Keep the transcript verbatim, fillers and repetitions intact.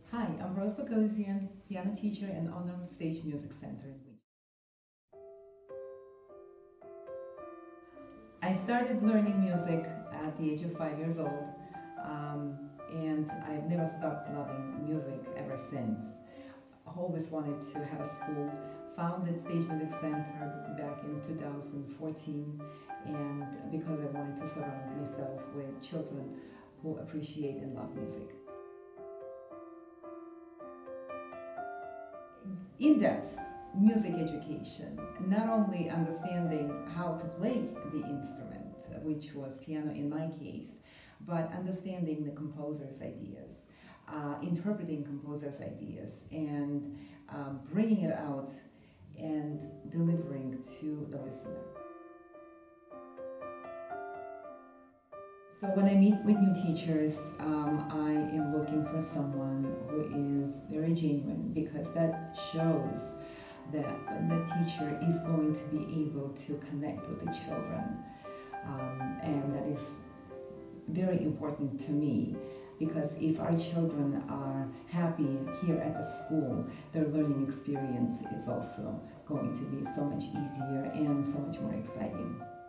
Hi, I'm Rose Bogosian, piano teacher and owner of Stage Music Center in Winchester. I started learning music at the age of five years old, um, and I've never stopped loving music ever since. I always wanted to have a school, founded Stage Music Center back in two thousand fourteen, and because I wanted to surround myself with children who appreciate and love music. In-depth music education, not only understanding how to play the instrument, which was piano in my case, but understanding the composer's ideas, uh, interpreting composer's ideas, and um, bringing it out and delivering to the listener. So when I meet with new teachers, um, I am looking for someone who is very genuine, because that shows that the teacher is going to be able to connect with the children. Um, and that is very important to me, because if our children are happy here at the school, their learning experience is also going to be so much easier and so much more exciting.